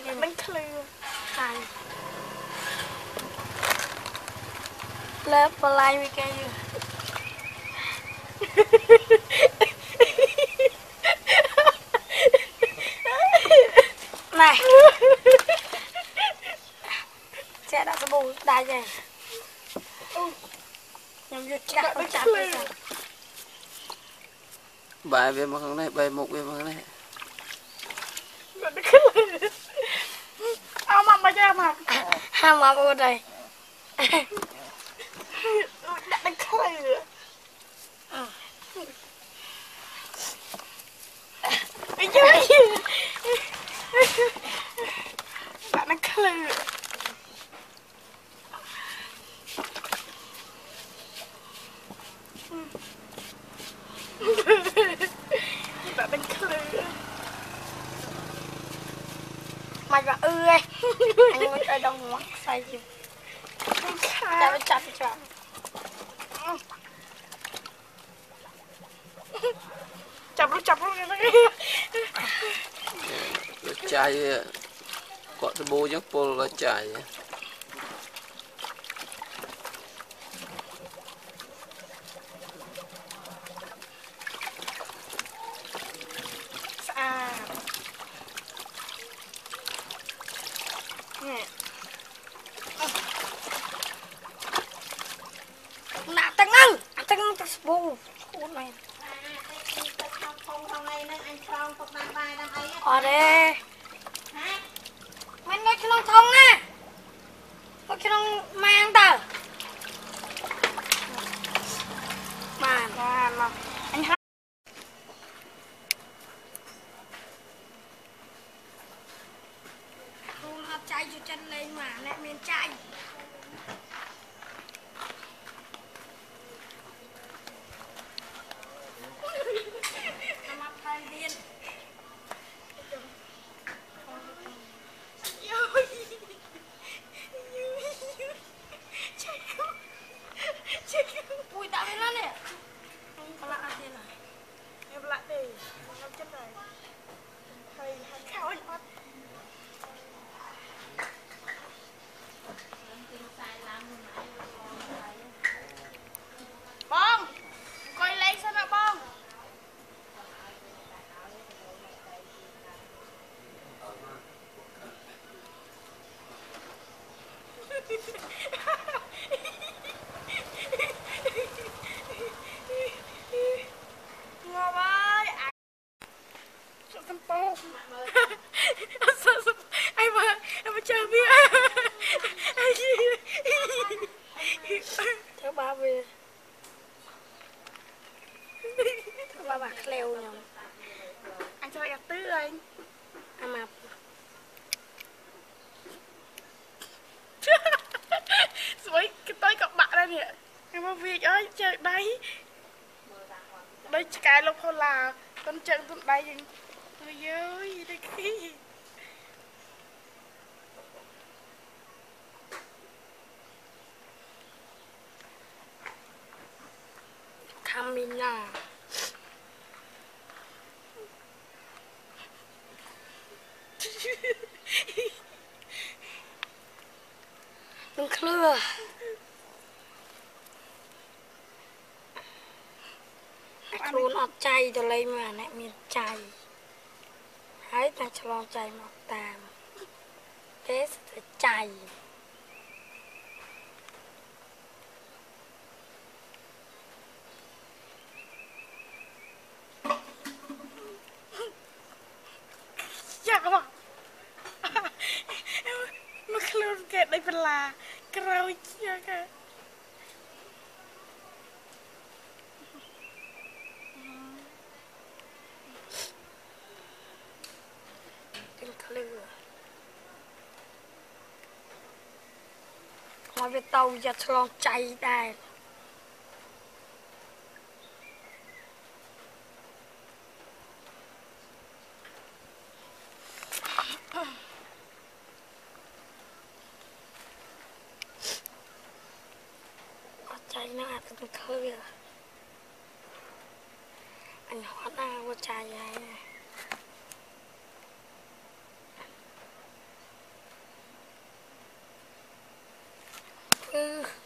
Mình khơi Này lớp vào lại với cái này sẽ đã bù đai này nhầm vô chắc nó chặt rồi bài về mà không này bài một về mà không này mà ra mà ham mà vô đây đã đánh khơi nữa bây giờ đã đánh khơi nữa đã đánh khơi mày vào ư ấy anh muốn ở đâu mà sai gì chặt chặt chặt chập luôn là chai quạt bô nhóc bô là chai nạ tăng bù này ở đây mình nói cái lông thông nè có cái lông mang tờ mà anh không hấp cháy cho chân lên mà lại miền cháy ui tạo lên nó nè có lạ tiền này em lại đi em chết rồi thầy khao anh bắt bông coi lấy sao nào bông ngồi ơi sợ thằng bông sợ em mà chơi biết theo ba về theo ba bạc leo nhầm anh cho em tứ anh mà rồi cái tới cậu bạn đây nè em có việc ơi chơi đấy đây cái lục hồ là con chân tụi đây ôi ơi gì đây kia Camina đừng khưa luôn ọt chay cho lấy mà nè miền chay hãy ta cho lo chay mọc tàm thế sẽ chay chắc không nó khơi kẹt đây phần là cái rau chia kìa đừng khưa mà về tàu giờ cho lo chay đây chay nó ăn đừng khưa anh hót ra vô chay này គឺ